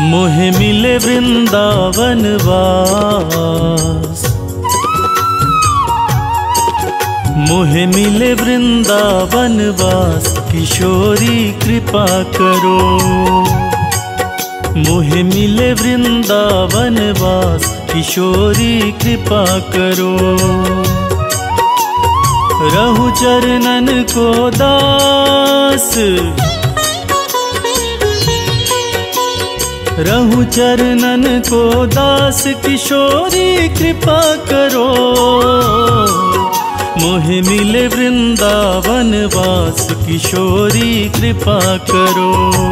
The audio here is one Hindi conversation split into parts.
मोहे मिले वृंदावन वास, मोहे मिले वृंदावन वास, किशोरी कृपा करो। मोहे मिले वृंदावन वास, किशोरी कृपा करो। रहु चरणन को दास, रहु चरणन को दास, किशोरी कृपा करो। मोहे मिले वृंदावन वास, किशोरी कृपा करो।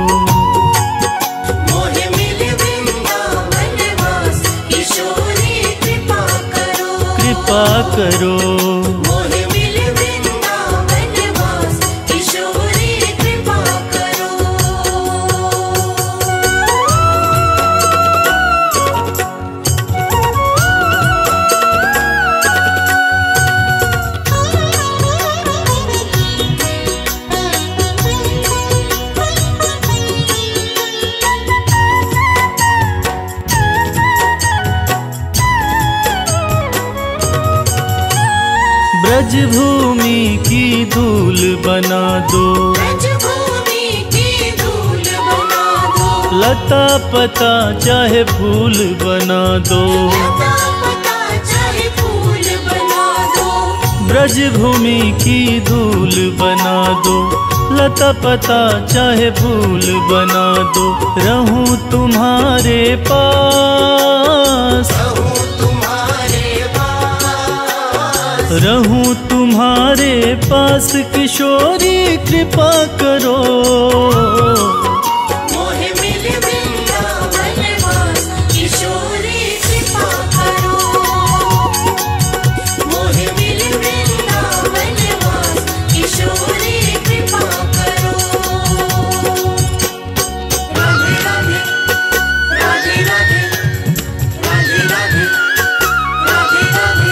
मोहे मिले वृंदावन वास, किशोरी कृपा करो। कृपा करो। मोहे मिले वृंदावन वास, किशोरी कृपा करो। ब्रज भूमि की धूल बना दो, ब्रज भूमि की धूल बना दो। लता पता चाहे फूल बना दो। लता पता चाहे फूल बना दो। ब्रज भूमि की धूल बना दो, लता पता चाहे फूल बना दो। रहूं तुम्हारे पास, रहूं तुम्हारे पास, किशोरी कृपा करो। मोहे मिले वृंदावन वास, किशोरी कृपा करो। मोहे मिले वृंदावन वास, किशोरी कृपा करो। राधे राधे राधे राधे राधे राधे राधे राधे।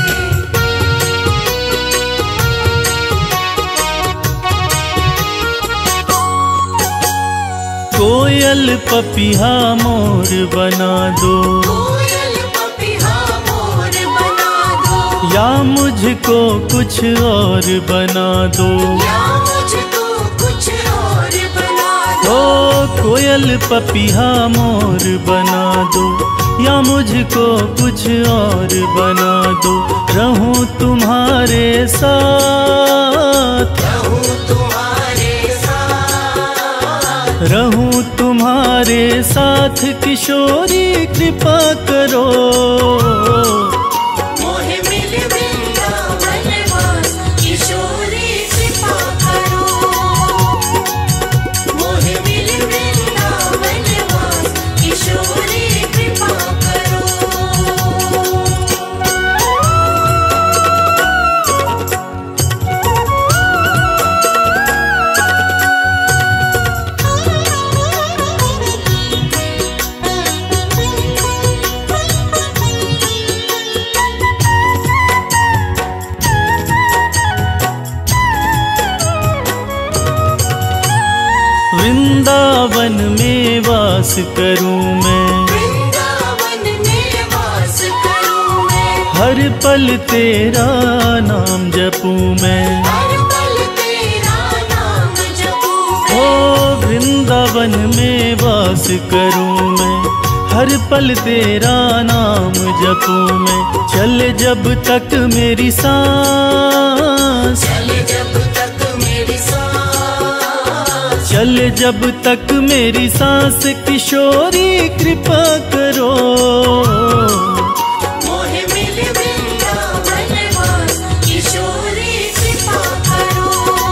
कोयल पपिहा मोर बना दो, कोयल पपिहा मोर बना दो। या मुझको कुछ और बना दो। या मुझको कुछ और बना दो। ओ कोयल पपिहा मोर बना दो, या मुझको कुछ और बना दो। रहूं तुम्हारे साथ, रहूं तुम्हारे साथ, किशोरी कृपा करो। मोहे मिले वृंदावन वास, किशोरी कृपा करो। मोहे मिले वृंदावन वास, किशोरी कृपा करो। वृंदावन में वास करूं मैं, वृंदावन में वास करूं मैं। हर पल तेरा नाम जपूं मैं। हर पल तेरा नाम जपूं मैं। ओ वृंदावन में वास करूं मैं, हर पल तेरा नाम जपूं मैं। चले जब तक मेरी सांस, चले जब तक मेरी सांस। चले जब तक मेरी सांस, किशोरी कृपा करो। मोहे मिले वृंदावन वास, किशोरी कृपा करो।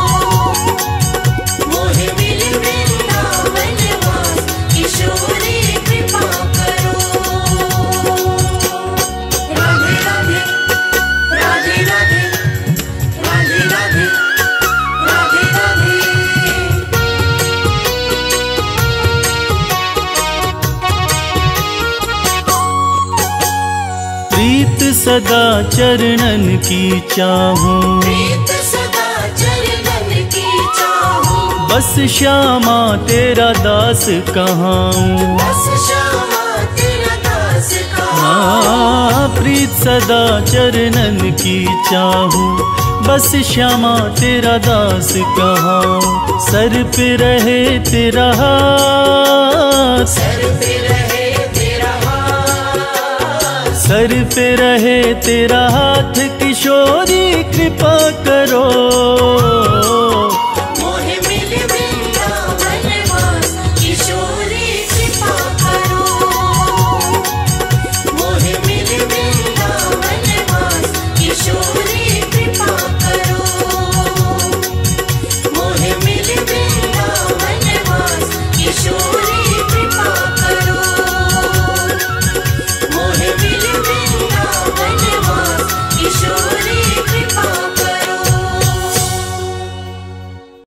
मोहे मिले वृंदावन वास, किशोरी कृपा करो। राधे राधे राधे राधे राधे राधे राधे राधे। प्रीत सदा चरणन की चाहूं, प्रीत सदा चरणन की चाहूं। बस श्यामा तेरा दास कहाँ बस श्यामा तेरा दास कहाँ हाँ, प्रीत सदा चरणन की चाहूं, बस श्यामा तेरा दास कहाँ। सर पे रहे तेरा हाथ, सर पे रहे तेरा हाथ, सर पे रहे तेरा हाथ, किशोरी कृपा करो